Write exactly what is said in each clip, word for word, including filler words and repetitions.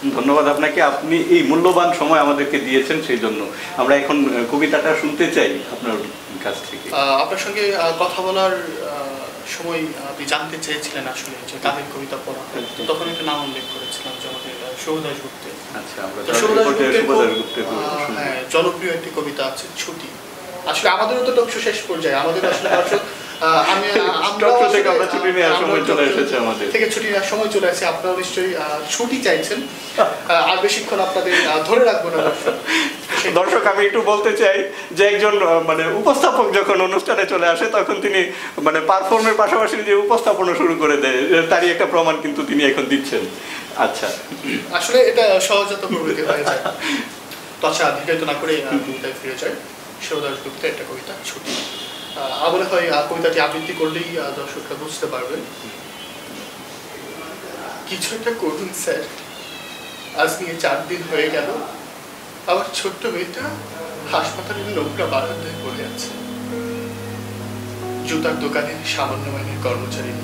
ধন্যবাদ আপনাকে, আপনি এই মূল্যবান সময় আমাদেরকে দিয়েছেন, সেই জন্য আমরা এখন কবিতাটা শুনতে চাই আপনার কাছ থেকে। আপনার সঙ্গে কথা বলার সময় আপনি জানতে চেয়েছিলেন আসলে যে কাদের কবিতা পড়া, তখন একটা নাম উল্লেখ করেছিলাম যে আমাদের শুভদাস গুপ্তে। আচ্ছা, আমরা শুভদাস গুপ্তের হ্যাঁ জনপ্রিয় একটি কবিতা আছে ছুটি। আসলে আমাদেরও তো টকশো শেষ পর্যায়ে, আমাদের আসলে দর্শক আমি থেকে ছুটি নেওয়ার সময় চলে আসছে, আপনারা নিশ্চয়ই ছুটি চাইছেন, আর বেশিক্ষণ আপনাদের ধরে রাখবো না। দর্শক আমি একটু বলতে চাই যে একজন মানে উপস্থাপক যখন অনুষ্ঠানে চলে আসে তখন তিনি মানে পারফর্মের পাশাপাশি যে উপস্থাপনা শুরু করে দেয়, তারই একটা প্রমাণ কিন্তু তিনি এখন দিচ্ছেন। আচ্ছা, আসলে এটা সহজাত প্রবৃত্তি হয়ে যায়। তো আচ্ছা, দীর্ঘায়িত না করে কবিতায় ফিরে যায়। শুভদাস গুপ্তের একটা কবিতা ছুটি। মনে হয় কবিতাটি আবৃত্তি করলেই দর্শকরা বুঝতে পারবেন। কিছু একটা করুন স্যার, আজ নিয়ে চার দিন হয়ে গেল আমার ছোট্ট মেয়েটা হাসপাতালের নোংরা বারান্দায় পড়ে আছে। জুতার দোকানের সামান্য মাইনের কর্মচারী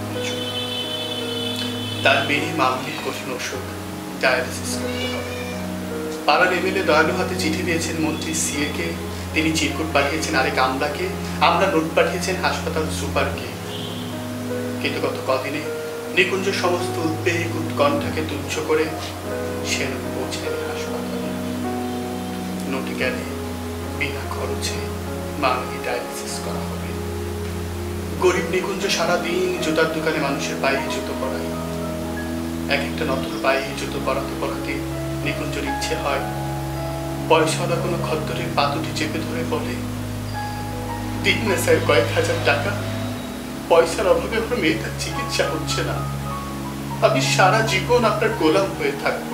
তার মেয়ে মামুনির কঠিন অসুখ, ডায়ালিসিস করতে হবে। পাড়ার এমএলএ দয়ালু হাতে চিঠি দিয়েছেন মন্ত্রী সিএ কে, তিনি চিরকুট পাঠিয়েছেন আরেক আমলাকে, আমরা নোট পাঠিয়েছেন হাসপাতাল সুপারকে। কিন্তু গত কদিনে নিকুঞ্জ সমস্ত উদ্বেগ উৎকণ্ঠাকে তুচ্ছ করে সে পৌঁছে হাসপাতালে। নোটে গেলে বিনা খরচে মামুনি ডায়ালিসিস করা হবে। গরিব নিকুঞ্জ সারাদিন জুতার দোকানে মানুষের পায়ে জুতো পরায়। এক একটা নতুন পায়ে জুতো পরাতে পরাতে নিকুঞ্জের ইচ্ছে হয় পয়সাওয়ালা কোনো খদ্দরের পাতুটি চেপে ধরে বলে, দিন না স্যার কয়েক হাজার টাকা, পয়সার অভাবে আমার মেয়েটার চিকিৎসা হচ্ছে না, আমি সারা জীবন আপনার গোলাম হয়ে থাকবো।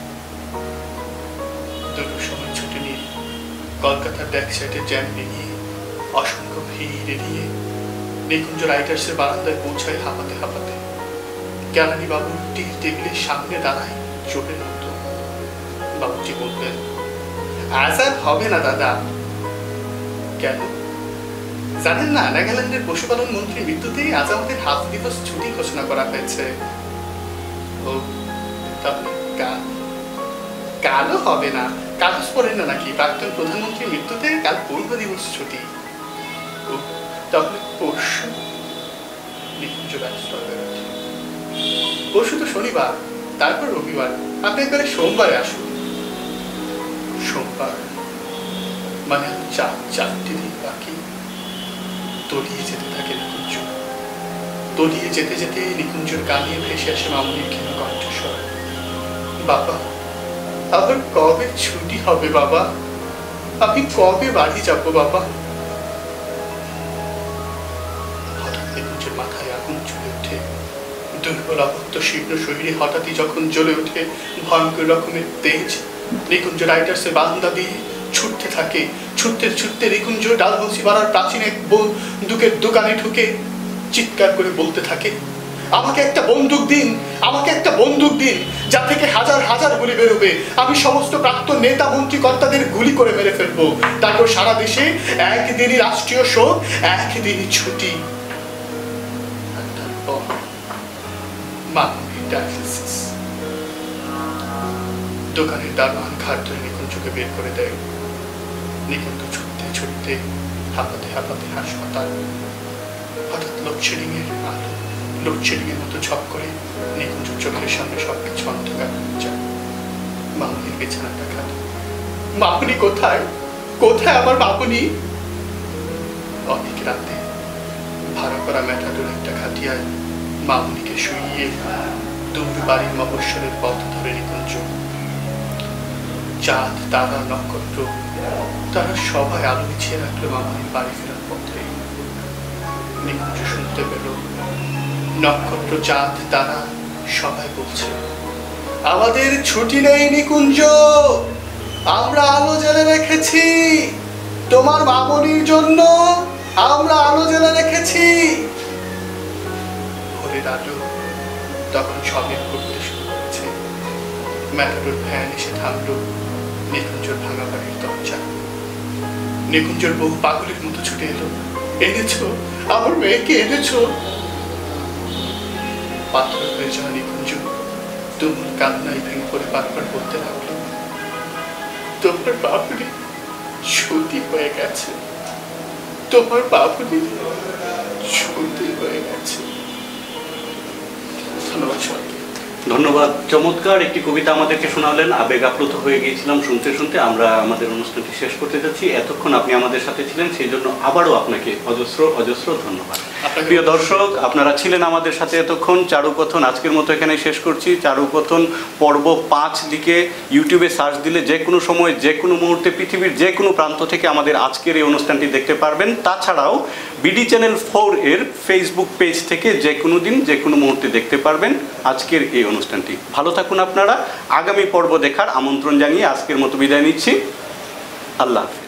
দুটোর সময় ছুটি নিয়ে কলকাতার ব্যাক সাইডে জ্যাম নিয়ে অসংখ্য ভিড় এড়িয়ে নিকুঞ্জ রাইটার্সের বারান্দায় পৌঁছায় হাঁপাতে হাঁপাতে। জ্ঞানী বাবুর টি টেবিলের সামনে দাঁড়ায় চোখের মতো। বাবুজি বলবেন, আজ আর হবে না দাদা। কেন জানেন না, নাগাল্যান্ডের পশুপালন মন্ত্রীর মৃত্যুতে আজ আমাদের হাফ দিবস ছুটি ঘোষণা করা হয়েছে। ও তাহলে কালও হবে না? কাগজ পড়েন না নাকি প্রাক্তন প্রধানমন্ত্রীর মৃত্যুতে কাল পূর্ব দিবস ছুটি? ও তাহলে পরশু? নিকুঞ্জ ব্যস্ত হয়ে গেছে। পরশু তো শনিবার, তারপর রবিবার, আপনি একবারে সোমবারে আসুন। সোমবার মানে চার চারটি দিন বাকি। তলিয়ে যেতে থাকে নিকুঞ্জ। তলিয়ে যেতে যেতে নিকুঞ্জের কানে ভেসে আসে মামুনির ক্ষীণ কণ্ঠস্বর, বাবা আবার কবে ছুটি হবে বাবা, আমি কবে বাড়ি যাবো বাবা? হঠাৎ নিকুঞ্জের মাথায় আগুন জ্বলে ওঠে। দুর্বল অবত্য শীর্ণ শরীরে হঠাৎই যখন জ্বলে ওঠে ভয়ঙ্কর রকমের তেজ, নিকুঞ্জ রাইটার্সের বারান্দা দিয়ে ছুটতে থাকে। ছুটতে ছুটতে নিকুঞ্জ ডালহৌসি পাড়ার প্রাচীন এক বন্দুকের দোকানে ঢুকে চিৎকার করে বলতে থাকে, আমাকে একটা বন্দুক দিন, আমাকে একটা বন্দুক দিন, যা থেকে হাজার হাজার গুলি বেরোবে। আমি সমস্ত প্রাক্তন নেতা মন্ত্রী কর্তাদের গুলি করে মেরে ফেলবো। তারপর সারা দেশে একদিনই রাষ্ট্রীয় শোক, একদিনই ছুটি। দোকানের দারোয়ান ঘাট ধরে নিকুঞ্জকে বের করে দেয়। নিকুঞ্জ ছুটতে ছুটতে হাঁপাতে হাঁপাতে হাসপাতাল। হঠাৎ লোডশেডিং এর আলো লোডশেডিং এর মতো ঝপ করে নিকুঞ্জ চোখের সামনে সবকিছু অন্ধকার হয়ে যায়। মামুনির বিছানা দেখা, মামুনি কোথায়? কোথায় আমার মামুনি? অনেক রাতে ভাড়া করা ম্যাটাডোর একটা খাটিয়ায় মামুনিকে শুইয়ে দূর বাড়ির মফস্বলের পথ ধরে নিকুঞ্জ। চাঁদ তারা নক্ষত্র তারা সবাই আলো বিছিয়ে রাখলো মামুনির বাড়ি ফেরার পথে। নিকুঞ্জ শুনতে পেল নক্ষত্র চাঁদ তারা সবাই বলছে, আমাদের ছুটি নেই নিকুঞ্জ, আমরা আলো জ্বেলে রেখেছি তোমার মামুনির জন্য, আমরা আলো জ্বেলে রেখেছি। ভোরের আলো তখন ঝলমল করতে শুরু করেছে। ম্যাটাডোর ভ্যান এসে থামলো নিকুঞ্জর ভাঙা বাড়ির দরজা। নিকুঞ্জর বউ পাগলের মতো ছুটে এলো, এনেছো আমার মেয়েকে, এনেছো। পাথর হয়ে যাওয়া নিকুঞ্জ তুমুল কান্নায় ভেঙে পড়ে বারবার বলতে লাগলো, তোমার বাবুনি সতী হয়ে গেছে, তোমার বাবুনি সতী হয়ে গেছে। ধন্যবাদ সবাইকে। ধন্যবাদ। চমৎকার একটি কবিতা আমাদেরকে শোনালেন, আবেগ আপ্লুত হয়ে গিয়েছিলাম শুনতে শুনতে। আমরা আমাদের অনুষ্ঠানটি শেষ করতে যাচ্ছি। এতক্ষণ আপনি আমাদের সাথে ছিলেন, সেই জন্য আবারও আপনাকে অজস্র অজস্র ধন্যবাদ। প্রিয় দর্শক, আপনারা ছিলেন আমাদের সাথে এতক্ষণ। চারুকথন আজকের মতো এখানে শেষ করছি। চারুকথন পর্ব পাঁচ লিখে ইউটিউবে সার্চ দিলে যে কোনো সময় যে কোনো মুহূর্তে পৃথিবীর যে কোনো প্রান্ত থেকে আমাদের আজকের এই অনুষ্ঠানটি দেখতে পারবেন। তাছাড়াও বিডি চ্যানেল ফোর এর ফেসবুক পেজ থেকে যে কোনো দিন যে কোনো মুহূর্তে দেখতে পারবেন আজকের এই অনুষ্ঠানটি। ভালো থাকুন আপনারা। আগামী পর্ব দেখার আমন্ত্রণ জানিয়ে আজকের মতো বিদায় নিচ্ছি। আল্লাহ হাফেজ।